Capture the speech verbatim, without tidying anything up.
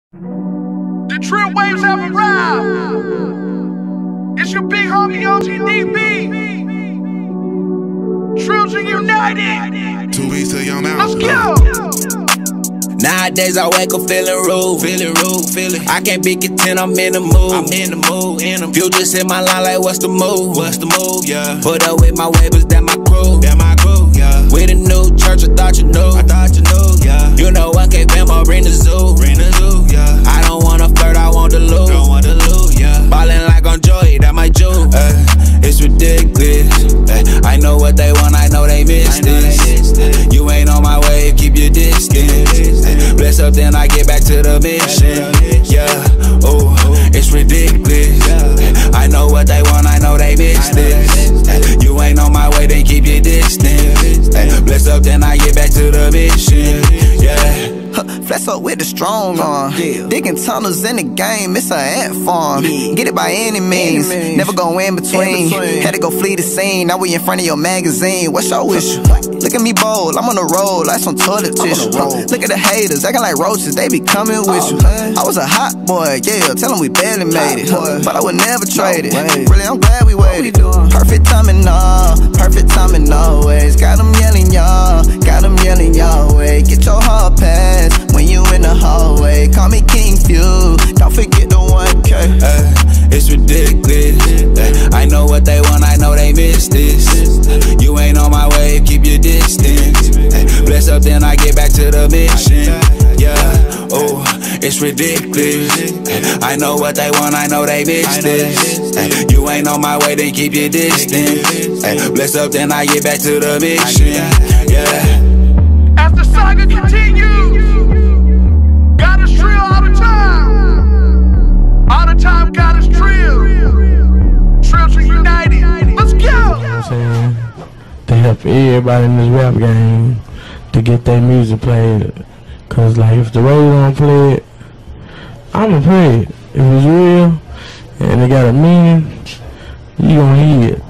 The Trill Waves have arrived. It's your big homie O G D B. Trills United. Two weeks till your mouth. Let's go. Nowadays I wake up feeling rude, feeling rude, feeling. I can't be content, I'm in the mood. I'm in the mood, in the mood. You just hit my line like, what's the move? What's the move, yeah? Put up with my waivers, that my crew, that my crew, yeah. With a new church, I thought you knew, I thought you knew, yeah. You know I can't bam or bring the zoo, bring the zoo, yeah. I don't wanna flirt, I want to lose, don't want to lose, yeah. Ballin' like on Joey, that my Jew, uh, it's ridiculous. Uh, I know what they want, I know they miss this. You ain't on my wave, keep your distance. Bless up, then I get back to the mission. Yeah, oh, it's ridiculous. I know what they want, I know they miss this. You ain't on my way, then keep your distance. Bless up, then I get back to the mission. Yeah. Flex up with the strong arm. Yeah. Digging tunnels in the game, it's an ant farm. Yeah. Get it by any means, any means. Never go in between. in between. Had to go flee the scene, now we in front of your magazine. What's your wish? Look at me bold, I'm on the road like some toilet tissue. Look at the haters, acting like roaches, they be coming with oh, you. Man. I was a hot boy, yeah, tell them we barely made it. Boy. But I would never trade no it. Really, I'm glad we waited. Perfect timing, no, perfect timing always. Got them yelling, y'all, got them yelling, y'all way. Get your hard pass when you in the hallway. Call me King Fuel, don't forget the one K. uh, It's ridiculous. uh, I know what they want, I know they miss this. You ain't on my wave, keep your distance. uh, Bless up, then I get back to the mission. Yeah, oh, it's ridiculous. uh, I know what they want, I know they miss this. uh, You ain't on my way, then keep your distance. uh, Bless up, then I get back to the mission. Yeah. As the saga continues, got us trill all the time. All the time, got us trill. Trills United. Let's go. You know what I'm saying? They help everybody in this rap game to get their music played. Cause like if the radio don't play it, I'ma play it. If it's real and it got a meaning, you gon' hear it.